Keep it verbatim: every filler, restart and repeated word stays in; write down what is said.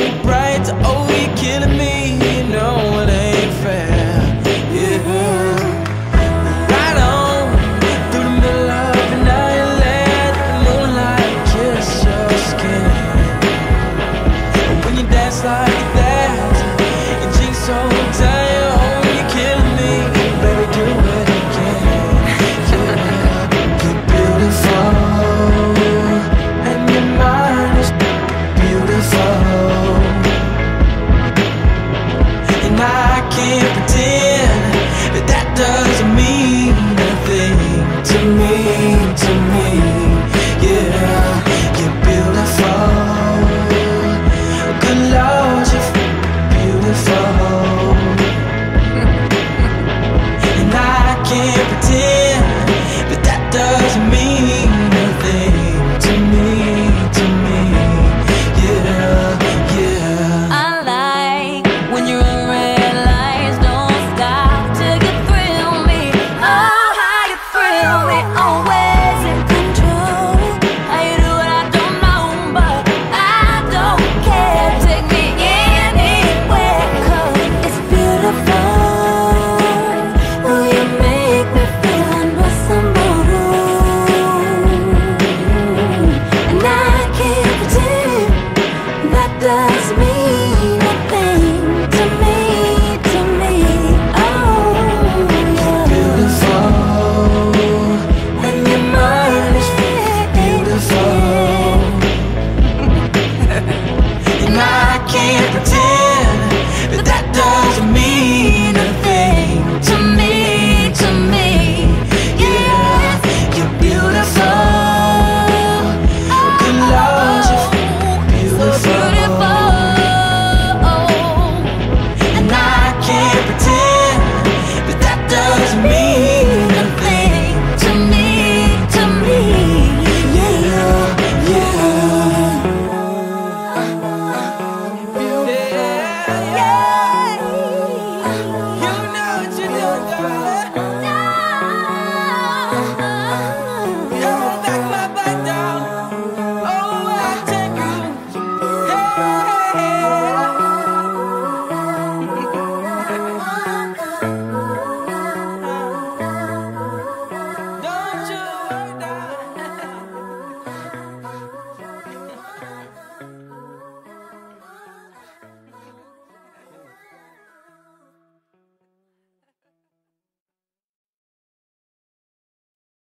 bright. Oh, you're killing me, you know it ain't fair. Yeah, right on through the middle of the night, let the moonlight kiss your skin. And when you dance like that, your jeans so tight. Oh, you're killing me, baby, do it again. Yeah, you're beautiful, and your mind is beautiful, and I can't pretend that that doesn't mean nothing to me, to me. Yeah, you're beautiful. Good Lord, you're beautiful, and I can't pretend that that doesn't mean nothing to me, to me. Yeah, yeah. I like when you're on red lights, don't stop till you thrill me. Oh, how you thrill me, always in control. How you do it, I don't know, but I don't care. Take me anywhere, 'cause it's beautiful. Oh, you make me feel unbelievable, and I can't pretend that does mean nothing to me, to me. Oh, yeah. Beautiful, and your mind is beautiful, and I can't pretend